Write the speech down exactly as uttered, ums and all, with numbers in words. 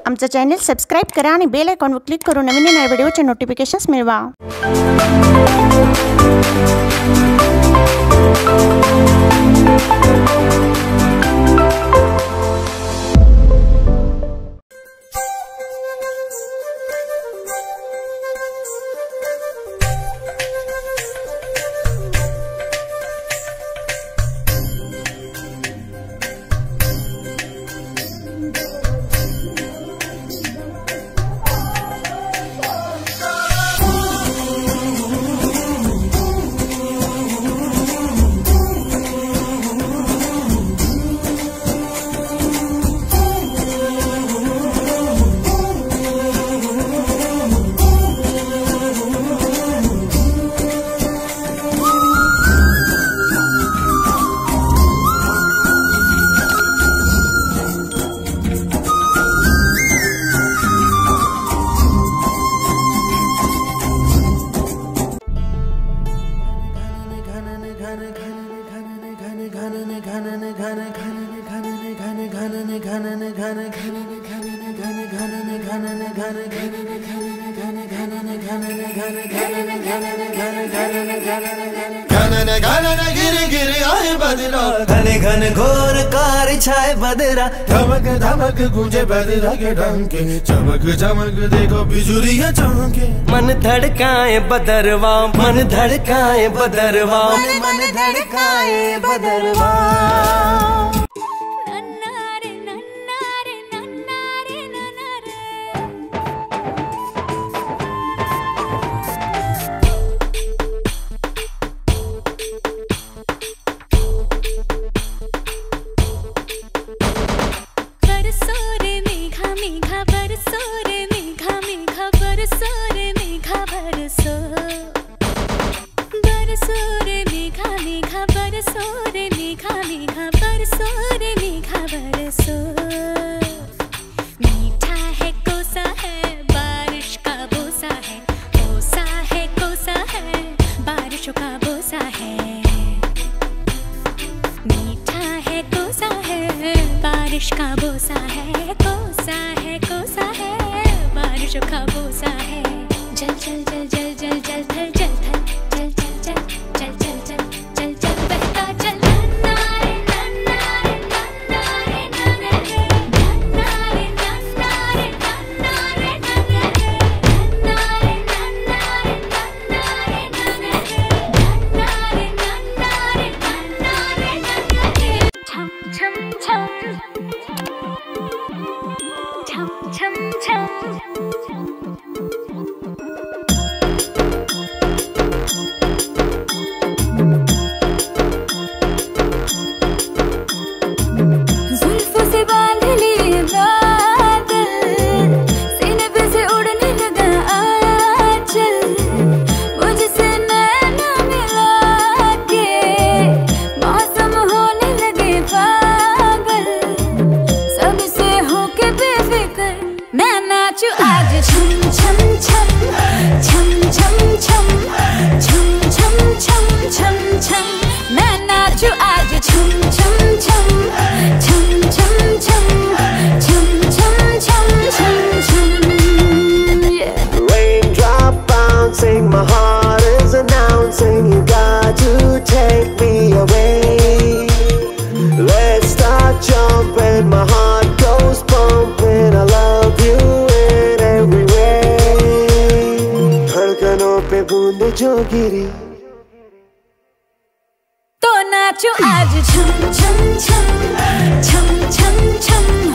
आमचं channel subscribe करा आणि बेल आयकॉनवर क्लिक करून नवीन नवीन व्हिडिओचे नोटिफिकेशन्स मिळवा। घने घन घोर कार छाए बदरा, धमक धमक गूंजे बदरा के डंके, चमक चमक देखो बिजुलियां चमके। मन धड़काए बदरवा, मन धड़काए बदरवा, मन धड़काए बदरवा। बारिश का बोसा है, कोसा है, कोसा है, बारिश का बोसा है। जल जल जल जल जल जल थल जल थल जल जल जल जल जल जल जल जल बहता जल। नन्नारे नन्नारे नन्नारे नन्नारे नन्नारे नन्नारे नन्नारे नन्नारे नन्नारे नन्नारे नन्नारे नन्नारे नन्नारे नन्नारे छम छम छम छम छम जुल्फों से बांध लिए बादल, सीने पे से उड़ने लगा आंचल, मुझसे नैना मिला के मौसम होने लगे पागल, सबसे होके बेफिक्र मैं नाचूं आज। छम छम छम छम छम छम छम छम छम छम छम मैं नाचूं आज। छम छम छम छम छम छम छम छम छम छम छम yeah. Raindrop bouncing, my heart is announcing, you got to take me away. Let's start jumping, my heart goes pumping, I love you in every way. धड़कनों पे बूंद जो गिरी तो नाचूं आज। छम छम छम छम छम छम